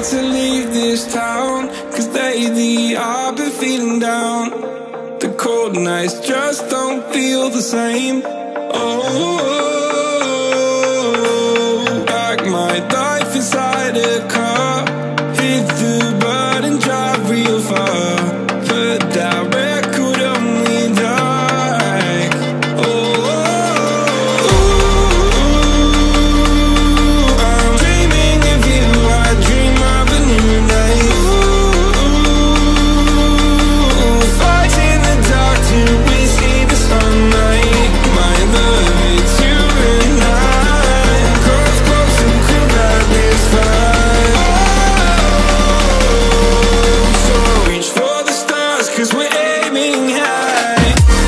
wait to leave this town, cause lately I've been feeling down. The cold nights just don't feel the same. Oh, like my life inside a car. Hit the button, drive real far. Put that record on me like, oh, I'm dreaming of you. I dream of a new night. Fight in the dark till we see the sunlight. My love, it's you and I. Cross close and could ride this fight. So reach for the stars, cause we're aiming high.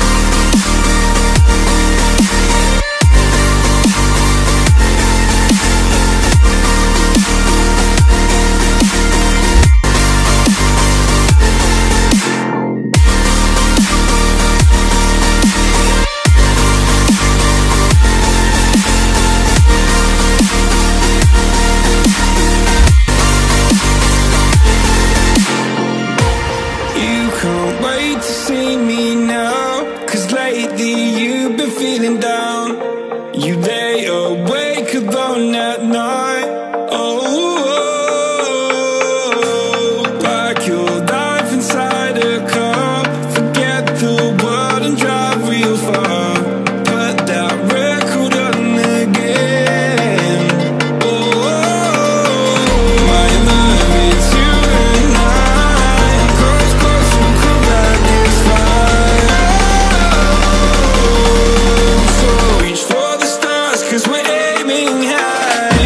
You can't wait to see me now, cause lately you've been feeling down. You lay awake alone at night. Oh, like your life inside a car. Forget the world and drive real far. Put that record on again. Oh, my love, it's you and I. Close, close, you could ride this fight. So reach for the stars, cause we're aiming high.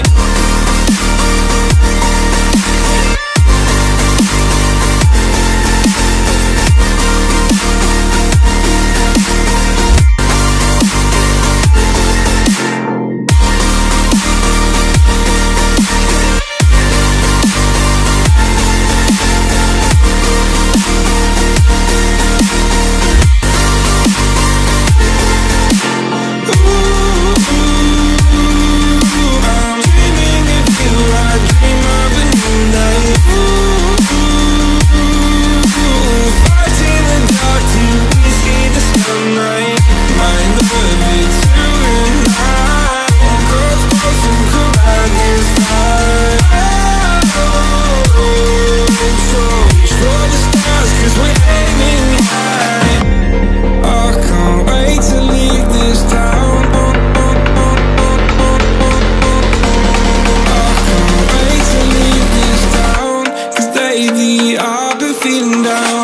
I'm dreaming of you, I dream of a new night. Fight in the dark till we see the sunlight. My love, it's you and I. Close, close, and could ride this fight. So reach for the stars, cause we're aiming high. I can't wait to leave this town. I can't wait to leave this town, cause lately I've been feeling down.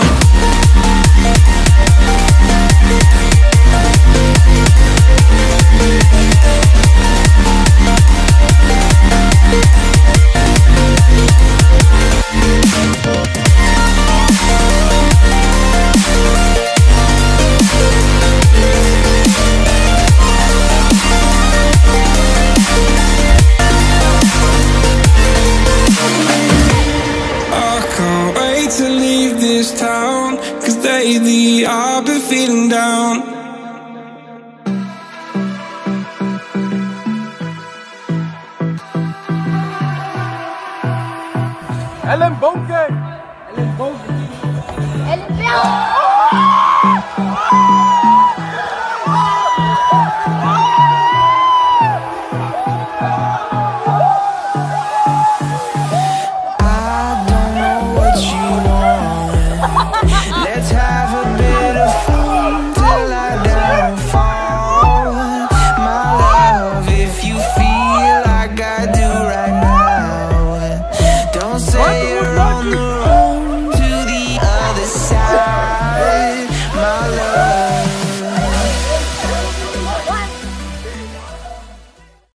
I can't wait to leave this town, cause lately I've been feeling down. Ellen Bonke! El